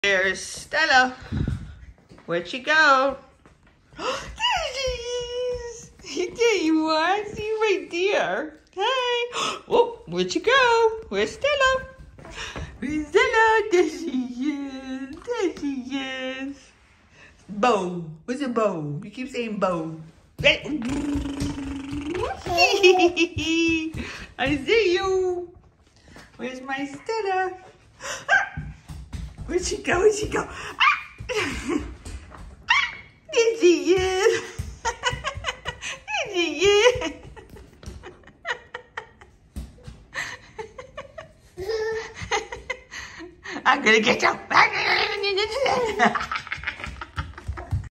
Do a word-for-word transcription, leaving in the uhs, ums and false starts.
There's Stella. Where'd she go? There she is. There you are. I see you right there. Hi. Oh, where'd she go? Where's Stella? Where's Stella? There she is. There she is. Bo. What's a bow? You keep saying bow. I see you. Where's my Stella? Where'd she go? Where'd she go? There she is. There she is. I'm gonna get you.